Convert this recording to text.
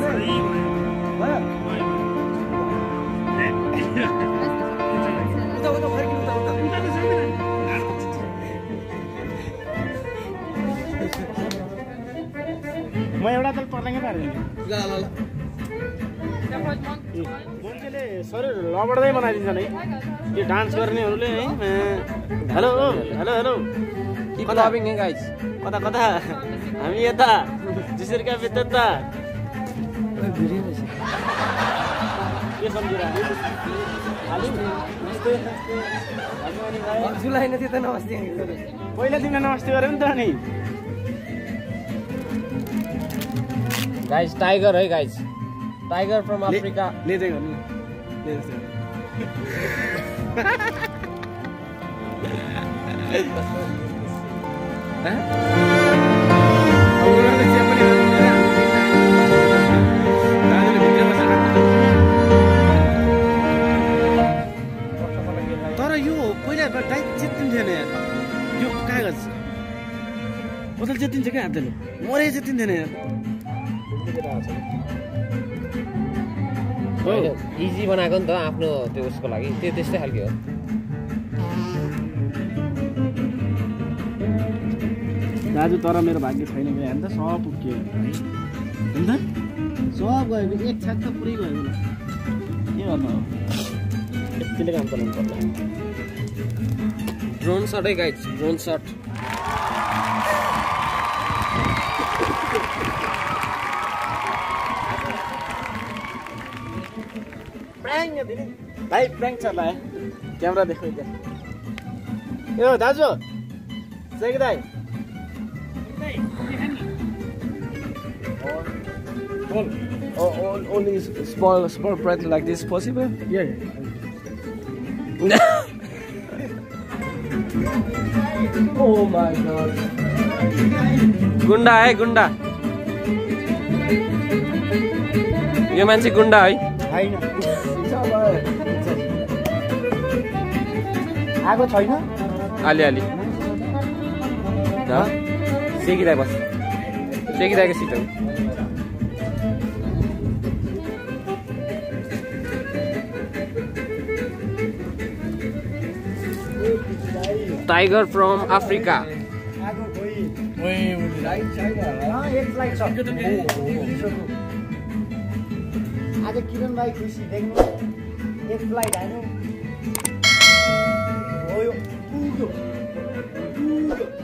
म एउटा तल पर्लाङ्गै पारेँ ल ल ल मान्छेले शरीर लबड्दै बनाइदिन्छ नि त्यो डान्स गर्नेहरूले है hello hello hello Keep loving it, guys. कता कता हामी यता जुसरी क्याफे त्यता के सम्झिरा जुलाई न त्यो त नमस्ते पहिला तिमीलाई नमस्ते गऱ्यो नि त अनि Guys, tiger, hey guys. Tiger from Africa. लेदै गर्नु तर यो पहिला टाइप जित्दिन्थेन यार यो कागज बोतल जित्दिन्छ क्या हातले मरे जित्दिन्थेन यार इजी बनाएको नि त आफ्नो त्यो उसको लागि त्यो त्यस्तै खालको हो दाजु तर मेरो भाग्य छैन क्या हेर्नु त सब पुग्यो है हेर्नु त सब गयो एक छाक त पुरै गयो होला के गर्नु हो यतिले काम गर्नु पर्छ ड्रोन शट है गाइज ड्रोन शट प्रैंक दिने भाइ प्रैंक चला है क्यामेरा देखो इधर यो दाजु सेक दाइ only small bread like this possible? Yeah. Oh my god. Gunda hai gunda. यो मान्छे गुन्डा है हैन आगो छैन अलि अलि ल सेकिराइ बस सेकिराको सिट हो Tiger from Africa. आज किरण भाइ खुसी देख्नु एक फ्लाइट हान्यो हो यो